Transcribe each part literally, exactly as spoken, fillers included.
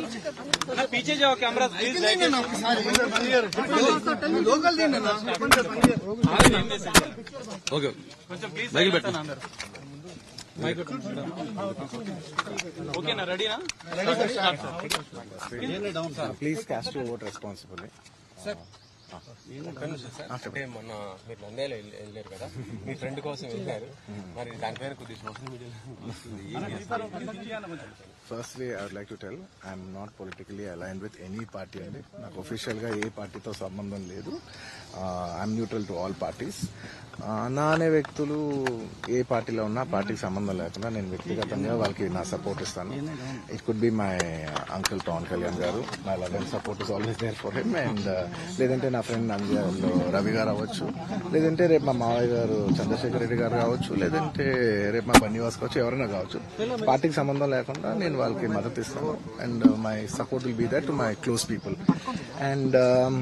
पीछे जाओ camera please local okay కొంచెం ప్లీజ్ మైక్ పెట్టండి అందరూ మైక్ ఓకేనా రెడీనా please cast your vote responsibly sir అంటే మొన్న మీరు నంద్యాల వెళ్ళారు కదా, మీ ఫ్రెండ్ కోసం వెళ్ళారు, మరి దానిపైన కొద్దిగా సోషల్ మీడియాలో. Firstly I would like to tell I'm not politically aligned with any party అండి. నాకు ఒఫీషియల్ గా ఏ పార్టీతో సంబంధం లేదు. I'm neutral to all parties. నా అనే వ్యక్తులు ఏ పార్టీలో ఉన్నా పార్టీకి సంబంధం లేకుండా నేను వ్యక్తిగతంగా వాళ్ళకి నా సపోర్ట్ ఇస్తాను. It could be my uncle Pavan Kalyan గారు, my love and support is always there for him. And లేదంటే నా ఫ్రెండ్ నంద్యాలలో రవి గారు అవ్వచ్చు, లేదంటే రేపు మా మావయ్య గారు చంద్రశేఖర్ రెడ్డి గారు కావచ్చు, లేదంటే రేపు మా బన్నివాస్ కావచ్చు, ఎవరైనా కావచ్చు. పార్టీకి సంబంధం లేకుండా నేను వాళ్ళకి మద్దతు ఇస్తాను. And my support will be that to my close people. And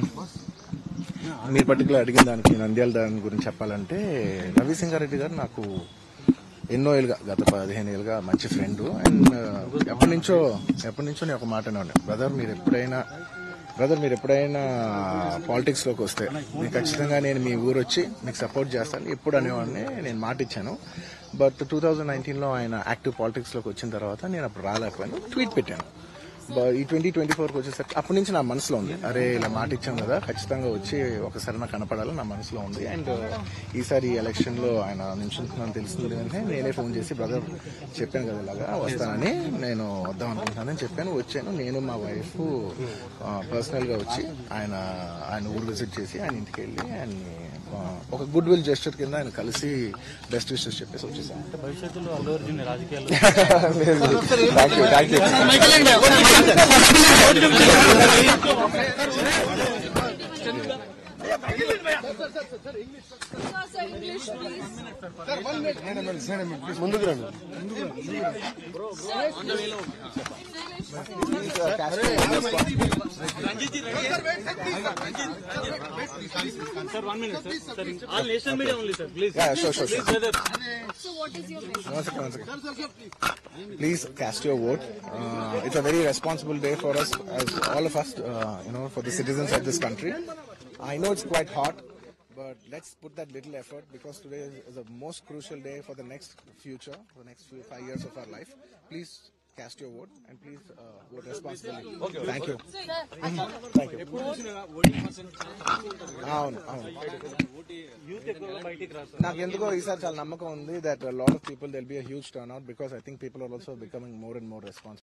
మీరు పర్టికులర్ అడిగిన దానికి నంద్యాల దాని గురించి చెప్పాలంటే, రవిసింగారెడ్డి గారు నాకు ఎన్నో ఏళ్ళుగా, గత పదిహేను ఏళ్ళుగా మంచి ఫ్రెండ్. అండ్ ఎప్పటి నుంచో ఎప్పటి నుంచో నేను ఒక మాట అనేవాడిని, బ్రదర్ మీరు ఎప్పుడైనా బ్రదర్ మీరు ఎప్పుడైనా పాలిటిక్స్ లోకి వస్తే మీకు ఖచ్చితంగా నేను మీ ఊరు వచ్చి మీకు సపోర్ట్ చేస్తాను ఎప్పుడు అనేవాడిని. నేను మాట ఇచ్చాను. బట్ టూ థౌజండ్ నైన్టీన్ లో ఆయన యాక్టివ్ పాలిటిక్స్ లోకి వచ్చిన తర్వాత నేను అప్పుడు రాలేకపోయాను, ట్వీట్ పెట్టాను. ఈ ట్వంటీ ట్వంటీ ఫోర్కి వచ్చేసరికి అప్పటి నుంచి నా మనసులో ఉంది, అరే ఇలా మాట ఇచ్చాం కదా, ఖచ్చితంగా వచ్చి ఒకసారి నాకు కనపడాలని నా మనసులో ఉంది. అండ్ ఈసారి ఎలక్షన్ లో ఆయన నిల్చుంటున్నాను తెలిసింది అంటే నేనే ఫోన్ చేసి, బ్రదర్ చెప్పాను కదా ఇలాగా వస్తానని, నేను వద్దాం అనుకుంటున్నానని చెప్పాను. వచ్చాను. నేను మా వైఫ్ పర్సనల్ గా వచ్చి ఆయన ఆయన ఊరు విజిట్ చేసి ఆయన ఇంటికి వెళ్ళి ఆయన్ని ఒక గుడ్ విల్ జెస్చర్ కింద ఆయన కలిసి బెస్ట్ విషెస్ చెప్పేసి వచ్చేసాను. భవిష్యత్తులో అల్లు అర్జున్ రాజకీయాల్లో ముందుకు రండి. Sir, one minute, sir. Sir, all national media only, sir. Please. Yeah, sure, sure, sure. Please, brother. So what is your message? One second, one second. Please cast your vote. Uh, it's a very responsible day for us, as all of us, uh, you know, for the citizens of this country. I know it's quite hot, but let's put that little effort, because today is the most crucial day for the next future, for the next few five years of our life. Please cast your vote and please uh, vote responsibly. Okay. Thank you. Thank you. అవును అవును నాకు ఎందుకో ఈసారి చాలా నమ్మకం ఉంది that a lot of people, there'll be a huge turnout, because I think people are also becoming more and more responsible.